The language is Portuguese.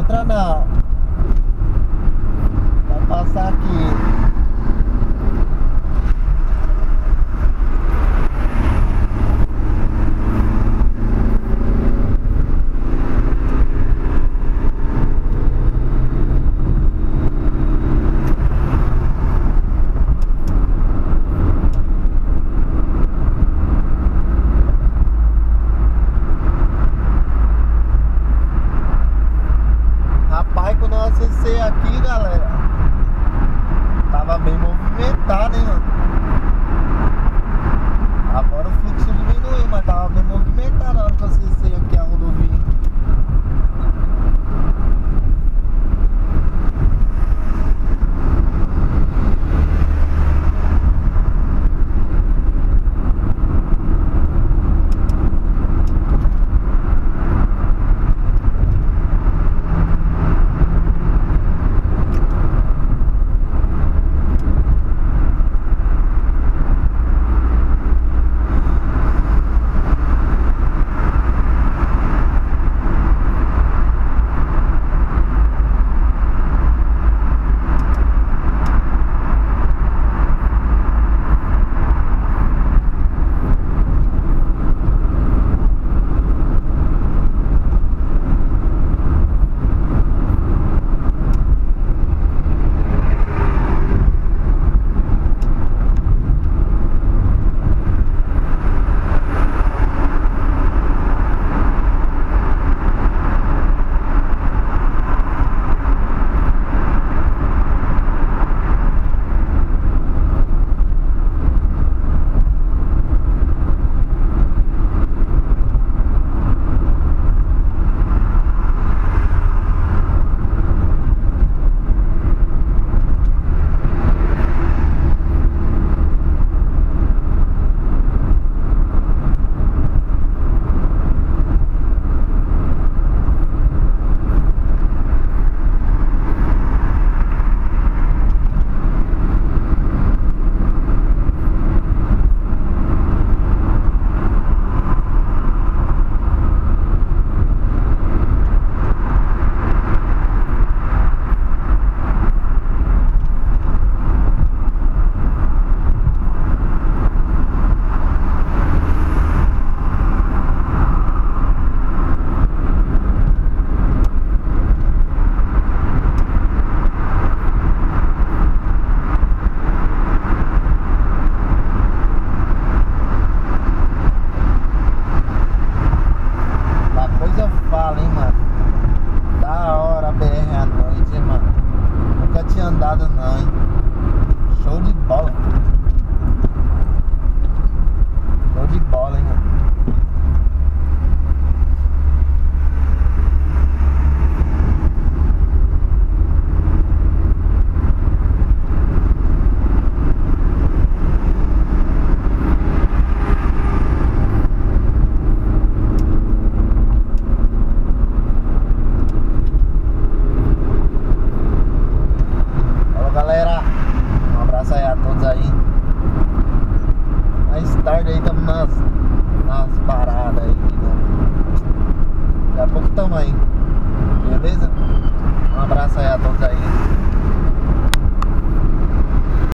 entra não. Vai passar aqui. Rapaz, quando eu acessei aqui, galera, tava bem movimentado, hein, mano. Agora o fluxo diminuiu, mas tava bem movimentado na hora que eu acessei aqui a rodovia. Hein, mano? Da hora a BR à noite, hein, mano? Nunca tinha andado não, hein? Show de bola. Show de bola, hein, mano? Galera, um abraço aí a todos aí. Mais tarde aí estamos nas paradas aí, né? Daqui a pouco estamos aí. Beleza? Um abraço aí a todos aí.